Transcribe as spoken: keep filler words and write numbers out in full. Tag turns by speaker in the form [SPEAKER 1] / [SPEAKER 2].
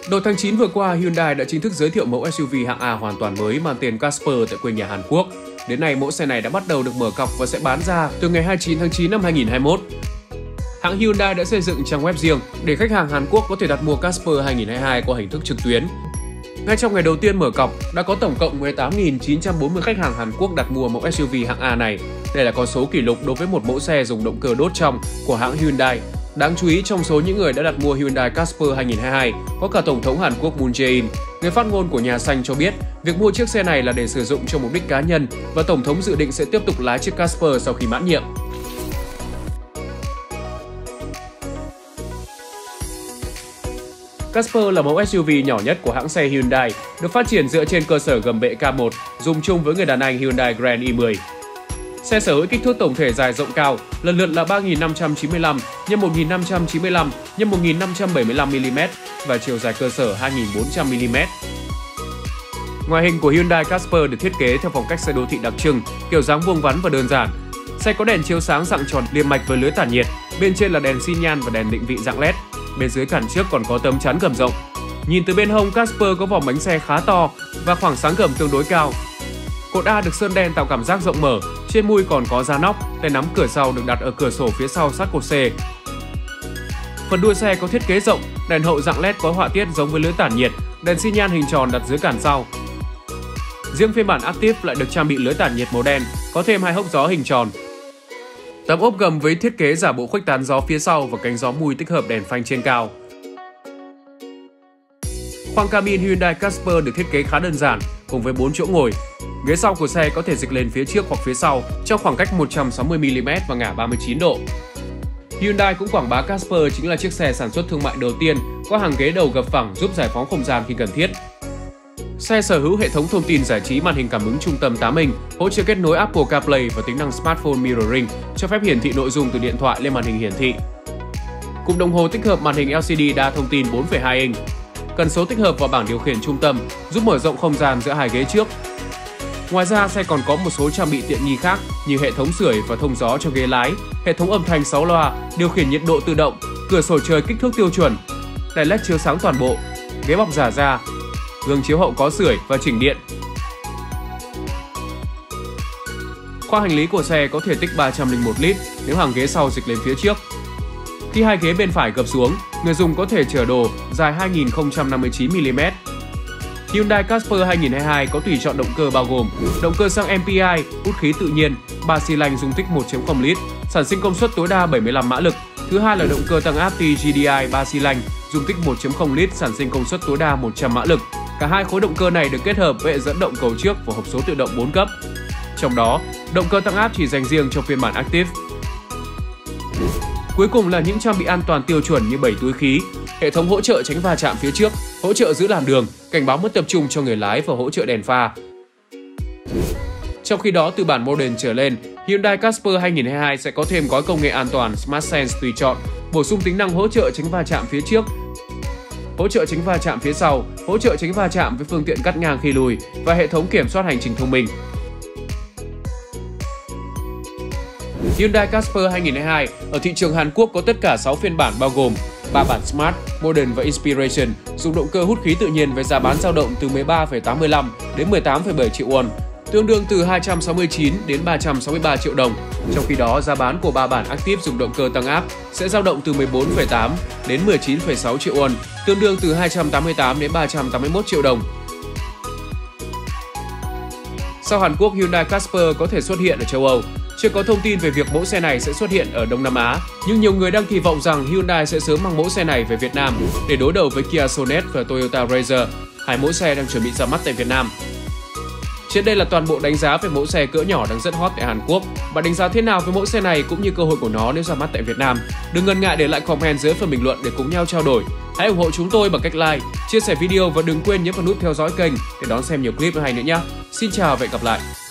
[SPEAKER 1] Đầu tháng chín vừa qua, Hyundai đã chính thức giới thiệu mẫu ét u vê hạng A hoàn toàn mới mang tên Casper tại quê nhà Hàn Quốc. Đến nay, mẫu xe này đã bắt đầu được mở cọc và sẽ bán ra từ ngày hai mươi chín tháng chín năm hai nghìn không trăm hai mươi mốt. Hãng Hyundai đã xây dựng trang web riêng để khách hàng Hàn Quốc có thể đặt mua Casper hai nghìn không trăm hai mươi hai qua hình thức trực tuyến. Ngay trong ngày đầu tiên mở cọc, đã có tổng cộng mười tám nghìn chín trăm bốn mươi khách hàng Hàn Quốc đặt mua mẫu ét u vê hạng A này. Đây là con số kỷ lục đối với một mẫu xe dùng động cơ đốt trong của hãng Hyundai. Đáng chú ý, trong số những người đã đặt mua Hyundai Casper hai nghìn không trăm hai mươi hai có cả Tổng thống Hàn Quốc Moon Jae-in. Người phát ngôn của nhà xanh cho biết, việc mua chiếc xe này là để sử dụng cho mục đích cá nhân và Tổng thống dự định sẽ tiếp tục lái chiếc Casper sau khi mãn nhiệm. Casper là mẫu ét u vê nhỏ nhất của hãng xe Hyundai, được phát triển dựa trên cơ sở gầm bệ K một, dùng chung với người đàn anh Hyundai Grand i mười. Xe sở hữu kích thước tổng thể dài rộng cao, lần lượt là ba nghìn năm trăm chín mươi lăm nhân một nghìn năm trăm chín mươi lăm nhân một nghìn năm trăm bảy mươi lăm mi li mét và chiều dài cơ sở hai nghìn bốn trăm mi li mét. Ngoại hình của Hyundai Casper được thiết kế theo phong cách xe đô thị đặc trưng, kiểu dáng vuông vắn và đơn giản. Xe có đèn chiếu sáng dạng tròn liềm mạch với lưới tản nhiệt, bên trên là đèn xi nhan và đèn định vị dạng led. Bên dưới cản trước còn có tấm chắn gầm rộng. Nhìn từ bên hông, Casper có vỏ bánh xe khá to và khoảng sáng gầm tương đối cao. Cột A được sơn đen tạo cảm giác rộng mở, trên mui còn có giá nóc, tay nắm cửa sau được đặt ở cửa sổ phía sau sát cột xe. Phần đuôi xe có thiết kế rộng, đèn hậu dạng led có họa tiết giống với lưới tản nhiệt, đèn xi nhan hình tròn đặt dưới cản sau. Riêng phiên bản Active lại được trang bị lưới tản nhiệt màu đen, có thêm hai hốc gió hình tròn. Tấm ốp gầm với thiết kế giả bộ khuếch tán gió phía sau và cánh gió mui tích hợp đèn phanh trên cao. Khoang cabin Hyundai Casper được thiết kế khá đơn giản, cùng với bốn chỗ ngồi. Ghế sau của xe có thể dịch lên phía trước hoặc phía sau trong khoảng cách một trăm sáu mươi mi li mét và ngả ba mươi chín độ. Hyundai cũng quảng bá Casper chính là chiếc xe sản xuất thương mại đầu tiên có hàng ghế đầu gập phẳng giúp giải phóng không gian khi cần thiết. Xe sở hữu hệ thống thông tin giải trí màn hình cảm ứng trung tâm tám inch, hỗ trợ kết nối Apple CarPlay và tính năng Smartphone Mirroring, cho phép hiển thị nội dung từ điện thoại lên màn hình hiển thị. Cụm đồng hồ tích hợp màn hình lờ xê đê đa thông tin bốn phẩy hai inch. Cần số tích hợp vào bảng điều khiển trung tâm, giúp mở rộng không gian giữa hai ghế trước. Ngoài ra, xe còn có một số trang bị tiện nghi khác như hệ thống sưởi và thông gió cho ghế lái, hệ thống âm thanh sáu loa, điều khiển nhiệt độ tự động, cửa sổ trời kích thước tiêu chuẩn, đèn led chiếu sáng toàn bộ, ghế bọc giả da, gương chiếu hậu có sưởi và chỉnh điện. Khoang hành lý của xe có thể tích ba trăm lẻ một lít nếu hàng ghế sau dịch lên phía trước. Khi hai ghế bên phải gập xuống, người dùng có thể chở đồ dài hai nghìn không trăm năm mươi chín mi li mét. Hyundai Casper hai nghìn không trăm hai mươi hai có tùy chọn động cơ bao gồm động cơ xăng em pê i, hút khí tự nhiên, ba xi lanh dung tích một phẩy không lít, sản sinh công suất tối đa bảy mươi lăm mã lực. Thứ hai là động cơ tăng áp tê giê đê i ba xi lanh, dung tích một phẩy không lít, sản sinh công suất tối đa một trăm mã lực. Cả hai khối động cơ này được kết hợp với hệ dẫn động cầu trước và hộp số tự động bốn cấp. Trong đó, động cơ tăng áp chỉ dành riêng cho phiên bản Active. Cuối cùng là những trang bị an toàn tiêu chuẩn như bảy túi khí, hệ thống hỗ trợ tránh va chạm phía trước, hỗ trợ giữ làn đường, cảnh báo mất tập trung cho người lái và hỗ trợ đèn pha. Trong khi đó, từ bản Modern trở lên, Hyundai Casper hai nghìn không trăm hai mươi hai sẽ có thêm gói công nghệ an toàn Smart Sense tùy chọn, bổ sung tính năng hỗ trợ tránh va chạm phía trước, hỗ trợ tránh va chạm phía sau, hỗ trợ tránh va chạm với phương tiện cắt ngang khi lùi và hệ thống kiểm soát hành trình thông minh. Hyundai Casper hai nghìn không trăm hai mươi hai ở thị trường Hàn Quốc có tất cả sáu phiên bản bao gồm ba bản Smart, Modern và Inspiration, dùng động cơ hút khí tự nhiên với giá bán dao động từ mười ba phẩy tám mươi lăm đến mười tám phẩy bảy triệu won, tương đương từ hai trăm sáu mươi chín đến ba trăm sáu mươi ba triệu đồng. Trong khi đó, giá bán của ba bản Active dùng động cơ tăng áp sẽ dao động từ mười bốn phẩy tám đến mười chín phẩy sáu triệu won, tương đương từ hai trăm tám mươi tám đến ba trăm tám mươi mốt triệu đồng. Sau Hàn Quốc, Hyundai Casper có thể xuất hiện ở châu Âu. Chưa có thông tin về việc mẫu xe này sẽ xuất hiện ở Đông Nam Á, nhưng nhiều người đang kỳ vọng rằng Hyundai sẽ sớm mang mẫu xe này về Việt Nam để đối đầu với Kia Sonet và Toyota Razor, hai mẫu xe đang chuẩn bị ra mắt tại Việt Nam. Trên đây là toàn bộ đánh giá về mẫu xe cỡ nhỏ đang rất hot tại Hàn Quốc. Bạn đánh giá thế nào với mẫu xe này cũng như cơ hội của nó nếu ra mắt tại Việt Nam? Đừng ngần ngại để lại comment dưới phần bình luận để cùng nhau trao đổi. Hãy ủng hộ chúng tôi bằng cách like, chia sẻ video và đừng quên nhấn vào nút theo dõi kênh để đón xem nhiều clip hay nữa nhé. Xin chào và hẹn gặp lại!